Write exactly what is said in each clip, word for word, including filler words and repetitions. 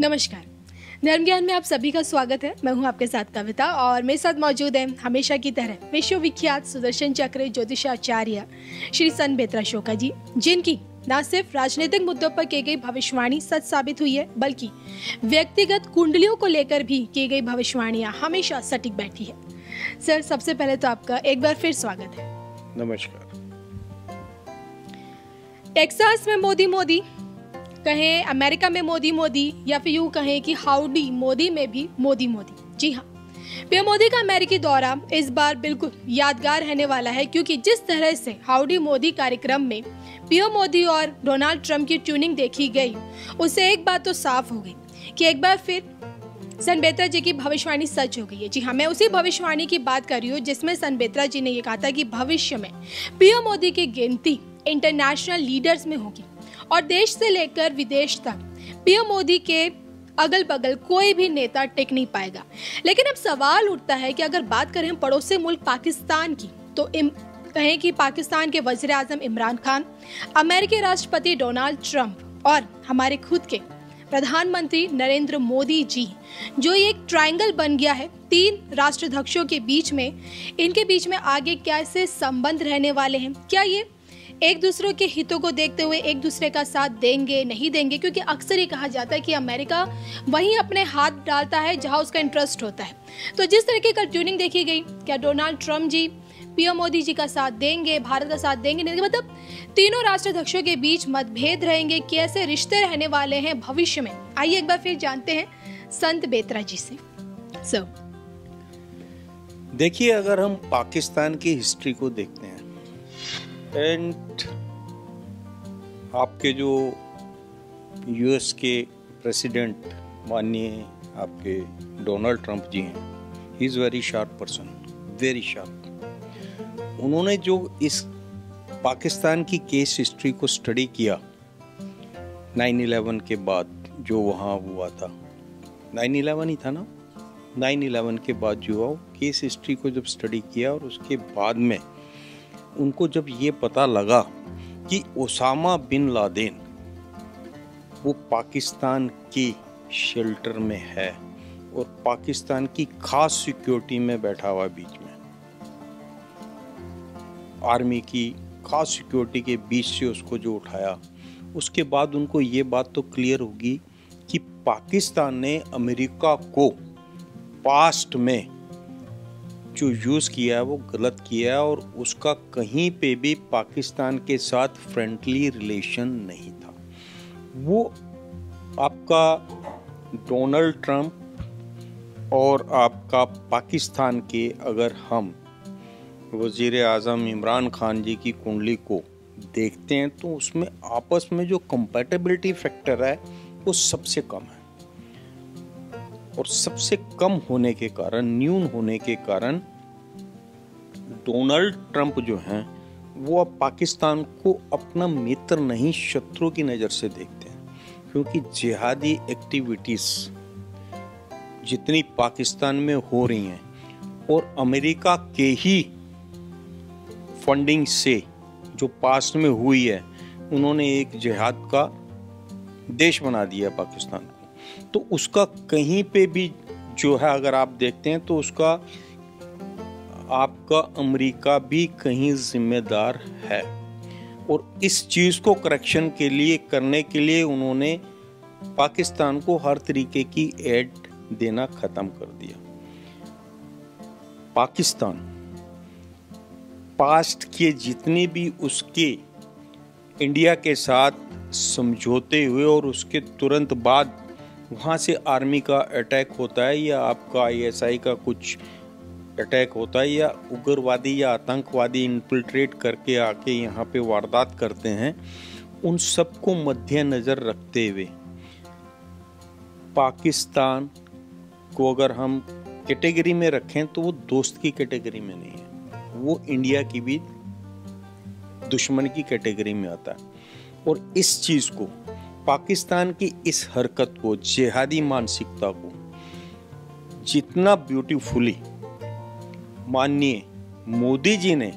नमस्कार। धर्म ज्ञान में आप सभी का स्वागत है। मैं हूं आपके साथ कविता और मेरे साथ मौजूद है हमेशा की तरह विश्वविख्यात सुदर्शन चक्र ज्योतिषाचार्य श्री संत बेत्रा शोका जी, जिनकी न सिर्फ राजनीतिक मुद्दों पर की गई भविष्यवाणी सच साबित हुई है, बल्कि व्यक्तिगत कुंडलियों को लेकर भी की गई भविष्यवाणियां हमेशा सटीक बैठी है। सर, सबसे पहले तो आपका एक बार फिर स्वागत है। नमस्कार। टेक्सास में मोदी मोदी कहें, अमेरिका में मोदी मोदी, या फिर यूं कहें कि हाउडी मोदी में भी मोदी मोदी। जी हाँ, पीएम मोदी का अमेरिकी दौरा इस बार बिल्कुल यादगार रहने वाला है, क्योंकि जिस तरह से हाउडी मोदी कार्यक्रम में पीएम मोदी और डोनाल्ड ट्रंप की ट्यूनिंग देखी गई, उससे एक बात तो साफ हो गई कि एक बार फिर संत बेत्रा जी की भविष्यवाणी सच हो गई है। जी हाँ, मैं उसी भविष्यवाणी की बात कर रही हूँ जिसमें संत बेत्रा जी ने ये कहा था कि भविष्य में पीएम मोदी की गिनती इंटरनेशनल लीडर्स में होगी और देश से लेकर विदेश तक पीएम मोदी के अगल बगल कोई भी नेता टिक नहीं पाएगा। लेकिन अब सवाल उठता है कि अगर बात करें पड़ोसी मुल्क पाकिस्तान की, तो इम, कहें कि पाकिस्तान के वजीर आजम इमरान खान, अमेरिकी राष्ट्रपति डोनाल्ड ट्रंप और हमारे खुद के प्रधानमंत्री नरेंद्र मोदी जी, जो ये एक ट्रायंगल बन गया है तीन राष्ट्राध्यक्षों के बीच में, इनके बीच में आगे कैसे संबंध रहने वाले हैं? क्या ये एक दूसरे के हितों को देखते हुए एक दूसरे का साथ देंगे, नहीं देंगे? क्योंकि अक्सर ये कहा जाता है कि अमेरिका वहीं अपने हाथ डालता है जहां उसका इंटरेस्ट होता है। तो जिस तरीके का ट्यूनिंग देखी गई, क्या Donald Trump ji PM Modi ji का साथ देंगे, भारत का साथ देंगे, नहीं? मतलब तीनों राष्ट्राध्यक्षों के बीच मतभेद रहेंगे, कैसे रिश्ते रहने वाले हैं भविष्य में? आइए एक बार फिर जानते हैं संत बेत्रा जी से। सो देखिए, अगर हम पाकिस्तान की हिस्ट्री को देखते हैं एंड आपके जो यूएस के प्रेसिडेंट माननीय आपके डोनाल्ड ट्रंप जी हैं, he is very sharp person, very sharp. उन्होंने जो इस पाकिस्तान की केस हिस्ट्री को स्टडी किया नाइन इलेवन के बाद, जो वहाँ हुआ था, नाइन इलेवन ही था ना, नाइन इलेवन के बाद जो हुआ, केस हिस्ट्री को जब स्टडी किया और उसके बाद में उनको जब ये पता लगा कि ओसामा बिन लादेन वो पाकिस्तान की शेल्टर में है और पाकिस्तान की खास सिक्योरिटी में बैठा हुआ बीच में, आर्मी की खास सिक्योरिटी के बीच से उसको जो उठाया, उसके बाद उनको ये बात तो क्लियर होगी कि पाकिस्तान ने अमेरिका को पास्ट में जो यूज़ किया है वो गलत किया है और उसका कहीं पे भी पाकिस्तान के साथ फ्रेंडली रिलेशन नहीं था। वो आपका डोनाल्ड ट्रंप और आपका पाकिस्तान के, अगर हम वज़ीर आज़म इमरान खान जी की कुंडली को देखते हैं तो उसमें आपस में जो कंपैटिबिलिटी फैक्टर है वो सबसे कम है, और सबसे कम होने के कारण, न्यून होने के कारण, डोनाल्ड ट्रंप जो हैं वो अब पाकिस्तान को अपना मित्र नहीं शत्रु की नज़र से देखते हैं, क्योंकि जिहादी एक्टिविटीज़ जितनी पाकिस्तान में हो रही हैं और अमेरिका के ही फंडिंग से जो पास्ट में हुई है, उन्होंने एक जिहाद का देश बना दिया पाकिस्तान को। तो उसका कहीं पे भी जो है, अगर आप देखते हैं तो उसका आपका अमेरिका भी कहीं जिम्मेदार है, और इस चीज़ को करेक्शन के लिए करने के लिए उन्होंने पाकिस्तान को हर तरीके की एड देना ख़त्म कर दिया। पाकिस्तान पास्ट के जितने भी उसके इंडिया के साथ समझौते हुए और उसके तुरंत बाद वहाँ से आर्मी का अटैक होता है या आपका आईएसआई का कुछ अटैक होता है या उग्रवादी या आतंकवादी इन्फिल्ट्रेट करके आके यहाँ पे वारदात करते हैं, उन सबको मद्देनज़र रखते हुए पाकिस्तान को अगर हम कैटेगरी में रखें तो वो दोस्त की कैटेगरी में नहीं है, वो इंडिया की भी दुश्मन की कैटेगरी में आता है। और इस चीज़ को, पाकिस्तान की इस हरकत को, जिहादी मानसिकता को जितना ब्यूटीफुली माननीय मोदी जी ने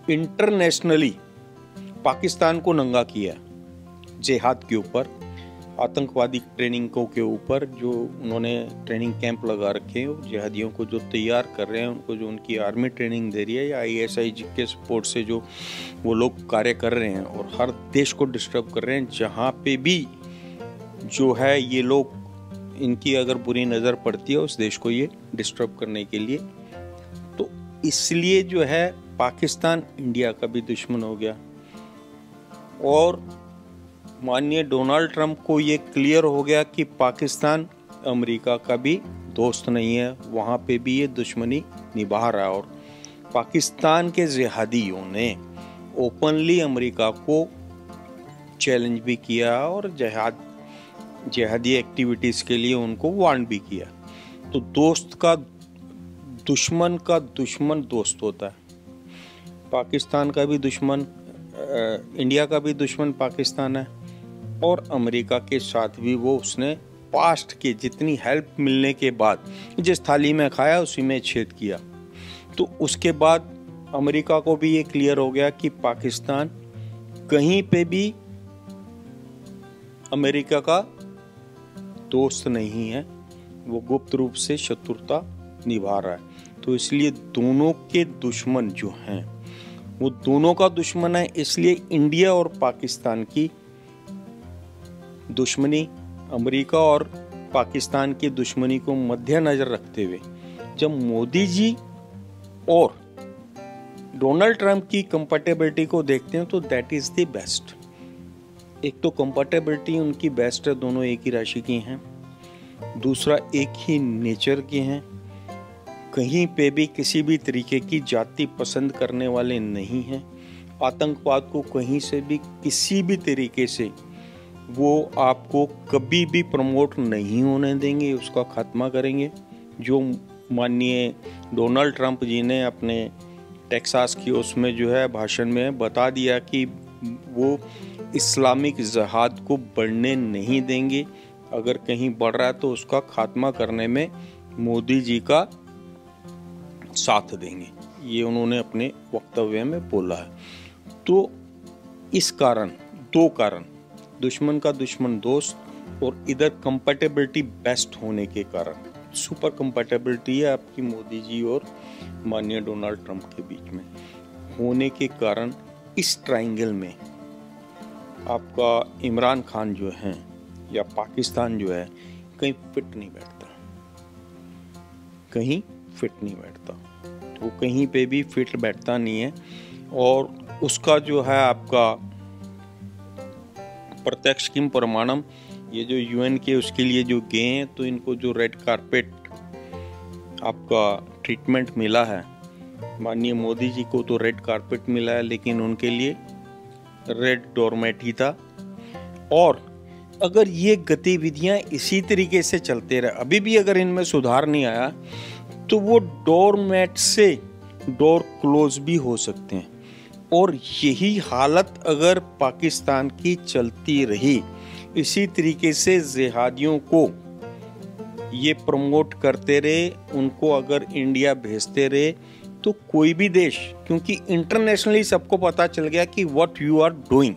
इंटरनेशनली पाकिस्तान को नंगा किया जिहाद के ऊपर, आतंकवादी ट्रेनिंगों के ऊपर जो उन्होंने ट्रेनिंग कैंप लगा रखे हैं, जिहादियों को जो तैयार कर रहे हैं, उनको जो उनकी आर्मी ट्रेनिंग दे रही है या आई एस आई जी के सपोर्ट से जो वो लोग कार्य कर रहे हैं और हर देश को डिस्टर्ब कर रहे हैं, जहाँ पे भी जो है ये लोग, इनकी अगर बुरी नज़र पड़ती है उस देश को ये डिस्टर्ब करने के लिए, तो इसलिए जो है पाकिस्तान इंडिया का भी दुश्मन हो गया। और माननीय डोनाल्ड ट्रंप को ये क्लियर हो गया कि पाकिस्तान अमेरिका का भी दोस्त नहीं है, वहाँ पे भी ये दुश्मनी निभा रहा है। और पाकिस्तान के जिहादियों ने ओपनली अमेरिका को चैलेंज भी किया और जिहाद जिहादी एक्टिविटीज़ के लिए उनको वार्न भी किया। तो दोस्त का दुश्मन का दुश्मन दोस्त होता है। पाकिस्तान का भी दुश्मन, इंडिया का भी दुश्मन पाकिस्तान है, और अमेरिका के साथ भी वो उसने पास्ट के जितनी हेल्प मिलने के बाद जिस थाली में खाया उसी में छेद किया। तो उसके बाद अमेरिका को भी ये क्लियर हो गया कि पाकिस्तान कहीं पे भी अमेरिका का दोस्त नहीं है, वो गुप्त रूप से शत्रुता निभा रहा है। तो इसलिए दोनों के दुश्मन जो हैं वो दोनों का दुश्मन है। इसलिए इंडिया और पाकिस्तान की दुश्मनी, अमेरिका और पाकिस्तान की दुश्मनी को मद्देनजर रखते हुए जब मोदी जी और डोनाल्ड ट्रंप की कंपैटिबिलिटी को देखते हैं तो दैट इज द बेस्ट। एक तो कंपैटिबिलिटी उनकी बेस्ट है, दोनों एक ही राशि की हैं। दूसरा, एक ही नेचर के हैं, कहीं पे भी किसी भी तरीके की जाति पसंद करने वाले नहीं हैं। आतंकवाद को कहीं से भी किसी भी तरीके से वो आपको कभी भी प्रमोट नहीं होने देंगे, उसका खात्मा करेंगे। जो माननीय डोनाल्ड ट्रंप जी ने अपने टेक्सास की उसमें जो है भाषण में बता दिया कि वो इस्लामिक जिहाद को बढ़ने नहीं देंगे, अगर कहीं बढ़ रहा है तो उसका खात्मा करने में मोदी जी का साथ देंगे, ये उन्होंने अपने वक्तव्य में बोला है। तो इस कारण, दो कारण, दुश्मन का दुश्मन दोस्त और इधर कंपैटिबिलिटी बेस्ट होने के कारण, सुपर कंपैटिबिलिटी है आपकी मोदी जी और माननीय डोनाल्ड ट्रंप के बीच में होने के कारण इस ट्रायंगल में आपका इमरान खान जो है या पाकिस्तान जो है कहीं फिट नहीं बैठता, कहीं फिट नहीं बैठता। तो कहीं पे भी फिट बैठता नहीं है। और उसका जो है आपका प्रत्यक्ष किम प्रमाणम, ये जो यूएन के उसके लिए जो गए हैं, तो इनको जो रेड कारपेट आपका ट्रीटमेंट मिला है, माननीय मोदी जी को तो रेड कारपेट मिला है, लेकिन उनके लिए रेड डोरमेट ही था। और अगर ये गतिविधियां इसी तरीके से चलते रहे, अभी भी अगर इनमें सुधार नहीं आया, तो वो डोरमेट से डोर क्लोज भी हो सकते हैं। और यही हालत अगर पाकिस्तान की चलती रही, इसी तरीके से जिहादियों को ये प्रमोट करते रहे, उनको अगर इंडिया भेजते रहे, तो कोई भी देश, क्योंकि इंटरनेशनली सबको पता चल गया कि व्हाट यू आर डूइंग,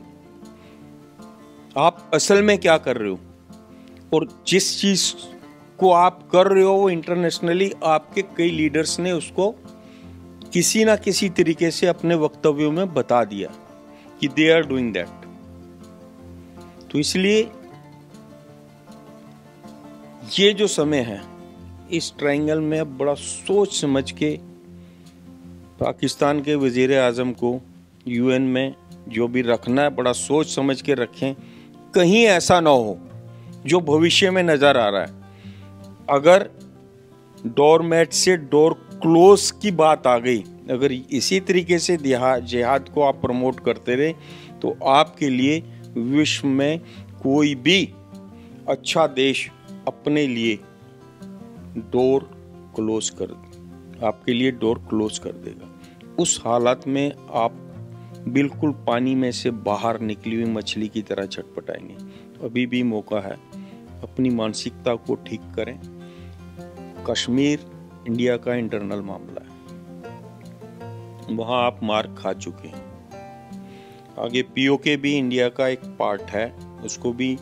आप असल में क्या कर रहे हो, और जिस चीज को आप कर रहे हो वो इंटरनेशनली आपके कई लीडर्स ने उसको किसी ना किसी तरीके से अपने वक्तव्यों में बता दिया कि दे आर डूइंग दैट। तो इसलिए ये जो समय है, इस ट्रायंगल में बड़ा सोच समझ के पाकिस्तान के वजीर आजम को यूएन में जो भी रखना है, बड़ा सोच समझ के रखें। कहीं ऐसा ना हो जो भविष्य में नजर आ रहा है, अगर डोरमेट से डोर क्लोज की बात आ गई, अगर इसी तरीके से जिहाद को आप प्रमोट करते रहे, तो आपके लिए विश्व में कोई भी अच्छा देश अपने लिए डोर क्लोज कर आपके लिए डोर क्लोज कर देगा। उस हालत में आप बिल्कुल पानी में से बाहर निकली हुई मछली की तरह छटपटाएंगे। अभी भी मौका है, अपनी मानसिकता को ठीक करें। कश्मीर इंडिया का इंटरनल मामला है, वहां आप मार खा चुके हैं। आगे पीओके भी इंडिया का एक पार्ट है, उसको भी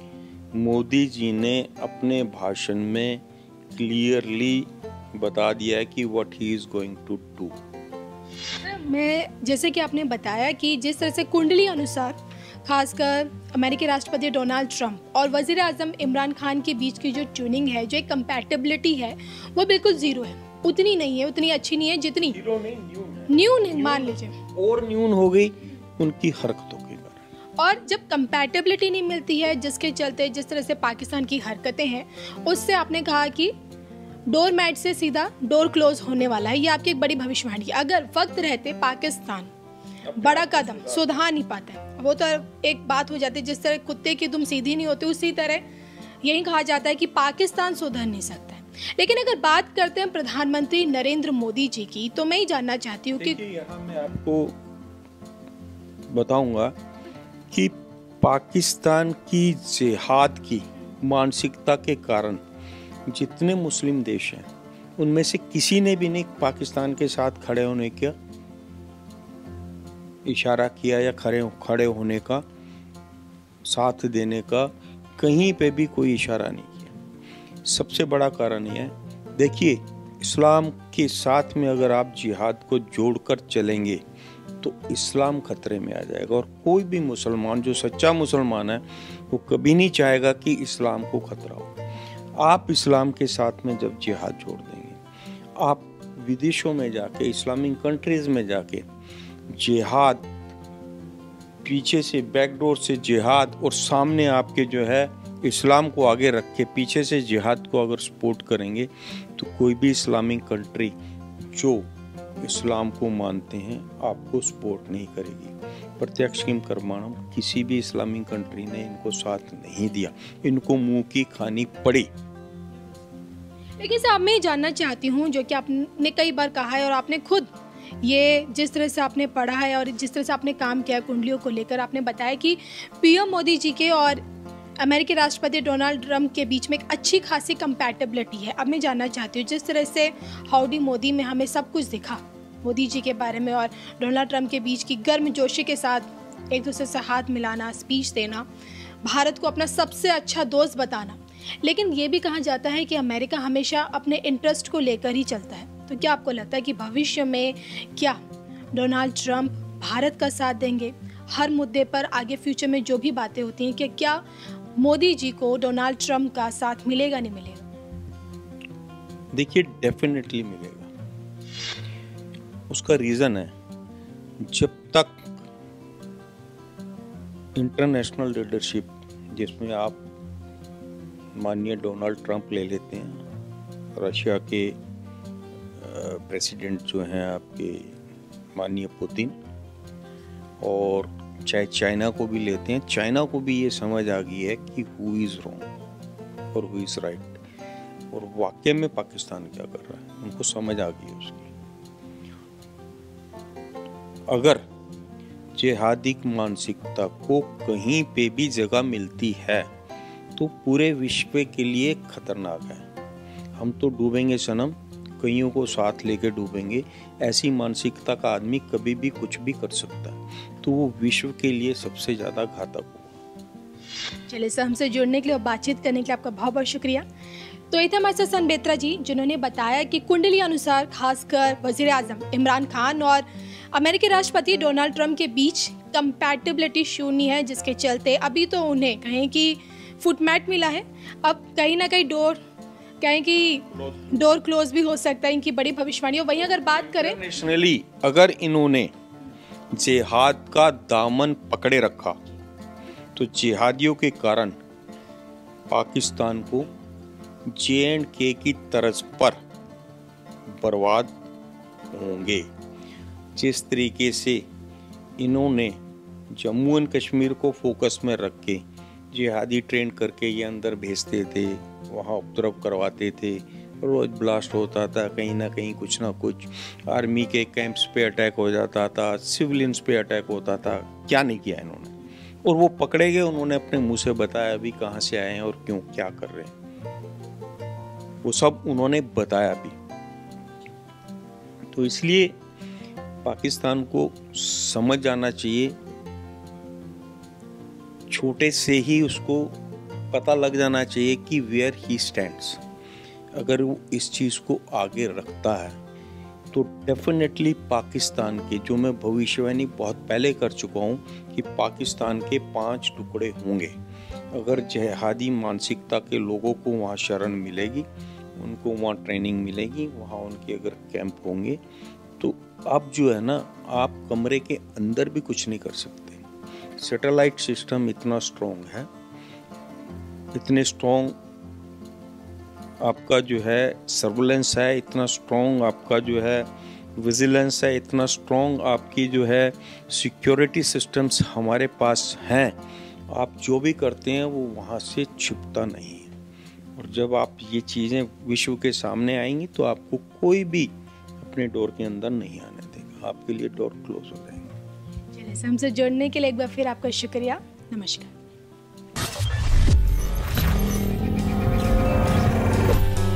मोदी जी ने अपने भाषण में क्लियरली बता दिया है कि what he is going to do. मैं जैसे कि आपने बताया कि जिस तरह से कुंडली अनुसार खासकर अमेरिकी राष्ट्रपति डोनाल्ड ट्रंप और वजीर आजम इमरान खान के बीच की जो ट्यूनिंग है, जो एक कंपैटिबिलिटी है, वो बिल्कुल जीरो है। उतनी नहीं है, उतनी अच्छी नहीं है जितनी न्यून है, मान लीजिए, और न्यून हो गई उनकी हरकतों के कारण। और जब कंपैटिबिलिटी नहीं मिलती है, जिसके चलते जिस तरह से पाकिस्तान की हरकतें हैं, उससे आपने कहा कि डोर मैट से सीधा डोर क्लोज होने वाला है। ये आपकी एक बड़ी भविष्यवाणी। अगर वक्त रहते पाकिस्तान बड़ा कदम सुधार नहीं पाता है, वो तो एक बात हो जाती है, जिस तरह कुत्ते की दुम सीधी नहीं होती, उसी तरह यही कहा जाता है कि पाकिस्तान सुधर नहीं सकता है। लेकिन अगर बात करते हैं प्रधानमंत्री नरेंद्र मोदी जी की, तो मैं ही जानना चाहती हूँ कि यहाँ मैं आपको बताऊंगा कि पाकिस्तान की जिहाद की मानसिकता के कारण जितने मुस्लिम देश हैं, उनमें से किसी ने भी नहीं पाकिस्तान के साथ खड़े होने का इशारा किया या खड़े खड़े होने का, साथ देने का कहीं पे भी कोई इशारा नहीं किया। सबसे बड़ा कारण यह है, देखिए, इस्लाम के साथ में अगर आप जिहाद को जोड़कर चलेंगे तो इस्लाम खतरे में आ जाएगा। और कोई भी मुसलमान जो सच्चा मुसलमान है, वो कभी नहीं चाहेगा कि इस्लाम को खतरा हो। आप इस्लाम के साथ में जब जिहाद जोड़ देंगे, आप विदेशों में जाके, इस्लामिक कंट्रीज में जाके जिहाद, पीछे से बैकडोर से जिहाद और सामने आपके जो है इस्लाम को आगे रख के पीछे से जिहाद को अगर सपोर्ट करेंगे, तो कोई भी इस्लामिक कंट्री जो इस्लाम को मानते हैं आपको सपोर्ट नहीं करेगी। प्रत्यक्ष किम कर्मणम, किसी भी इस्लामिक कंट्री ने इनको साथ नहीं दिया, इनको मुंह की खानी पड़ी। लेकिन साहब, मैं जानना चाहती हूँ, जो कि आपने कई बार कहा है और आपने खुद ये जिस तरह से आपने पढ़ा है और जिस तरह से आपने काम किया कुंडलियों को लेकर, आपने बताया कि पीएम मोदी जी के और अमेरिकी राष्ट्रपति डोनाल्ड ट्रंप के बीच में एक अच्छी खासी कंपैटिबिलिटी है। अब मैं जानना चाहती हूँ, जिस तरह से हाउडी मोदी में हमें सब कुछ दिखा मोदी जी के बारे में, और डोनाल्ड ट्रंप के बीच की गर्मजोशी के साथ एक दूसरे से हाथ मिलाना, स्पीच देना, भारत को अपना सबसे अच्छा दोस्त बताना, लेकिन ये भी कहा जाता है कि अमेरिका हमेशा अपने इंटरेस्ट को लेकर ही चलता है। तो क्या आपको लगता है कि भविष्य में क्या डोनाल्ड ट्रंप भारत का साथ देंगे हर मुद्दे पर? आगे फ्यूचर में जो भी बातें होती हैं, कि क्या मोदी जी को डोनाल्ड ट्रंप का साथ मिलेगा, नहीं मिलेगा? देखिए, डेफिनेटली मिलेगा। उसका रीजन है, जब तक इंटरनेशनल लीडरशिप, जिसमें आप माननीय डोनाल्ड ट्रंप ले लेते हैं, रशिया के प्रेसिडेंट जो हैं आपके माननीय पुतिन, और चाहे चाइना को भी लेते हैं, चाइना को भी ये समझ आ गई है कि हु इज रॉन्ग और हु इज राइट, और वाकई में पाकिस्तान क्या कर रहा है, उनको समझ आ गई है उसकी। अगर जिहादिक मानसिकता को कहीं पे भी जगह मिलती है तो पूरे विश्व के लिए खतरनाक है। हम तो डूबेंगे सनम, कईयों को साथ लेके डूबेंगे। ऐसी मानसिकता का आदमी कभी भी कुछ भी कर सकता है, तो वो विश्व के लिए सबसे ज्यादा घातक होगा। चलिए सर, हमसे जुड़ने के लिए और बातचीत करने के लिए आपका बहुत बहुत शुक्रिया। तो ये थे हमारे साथ बेत्रा जी, जिन्होंने बताया कि कुंडली अनुसार खासकर वजीर आजम इमरान खान और अमेरिकी राष्ट्रपति डोनाल्ड ट्रंप के बीच कंपैटिबिलिटी शून्य है, जिसके चलते अभी तो उन्हें कहें कि फुटमैट मिला है। अब कहीं ना कहीं डोर कहें कि डोर क्लोज भी हो सकता है, इनकी बड़ी भविष्यवाणी। वहीं अगर बात करें इंटरनेशनली, अगर इन्होंने जिहाद का दामन पकड़े रखा तो जिहादियों के कारण पाकिस्तान को जे एंड के की तर्ज पर बर्बाद होंगे। जिस तरीके से इन्होंने जम्मू एंड कश्मीर को फोकस में रख के जिहादी ट्रेन करके ये अंदर भेजते थे, वहाँ उपद्रव करवाते थे, रोज ब्लास्ट होता था, कहीं ना कहीं कुछ ना कुछ आर्मी के कैंप्स पे अटैक हो जाता था, सिविलियंस पे अटैक होता था। क्या नहीं किया इन्होंने, और वो पकड़े गए, उन्होंने अपने मुंह से बताया भी कहाँ से आए हैं और क्यों क्या कर रहे हैं, वो सब उन्होंने बताया भी। तो इसलिए पाकिस्तान को समझ आना चाहिए, छोटे से ही उसको पता लग जाना चाहिए कि वेयर ही स्टैंड्स। अगर वो इस चीज़ को आगे रखता है तो डेफिनेटली पाकिस्तान के, जो मैं भविष्यवाणी बहुत पहले कर चुका हूँ कि पाकिस्तान के पांच टुकड़े होंगे। अगर जिहादी मानसिकता के लोगों को वहाँ शरण मिलेगी, उनको वहाँ ट्रेनिंग मिलेगी, वहाँ उनके अगर कैंप होंगे, तो आप जो है ना, आप कमरे के अंदर भी कुछ नहीं कर सकते। सैटेलाइट सिस्टम इतना स्ट्रॉन्ग है, इतने स्ट्रॉन्ग आपका जो है सर्वेलेंस है, इतना स्ट्रॉन्ग आपका जो है विजिलेंस है, इतना स्ट्रॉन्ग आपकी जो है सिक्योरिटी सिस्टम्स हमारे पास हैं। आप जो भी करते हैं वो वहाँ से छिपता नहीं है। और जब आप ये चीज़ें विश्व के सामने आएंगी तो आपको कोई भी अपने डोर के अंदर नहीं आने देगा, आपके लिए डोर क्लोज हो जाएंगे। चलिए, हमसे जुड़ने के लिए एक बार फिर आपका शुक्रिया। नमस्कार।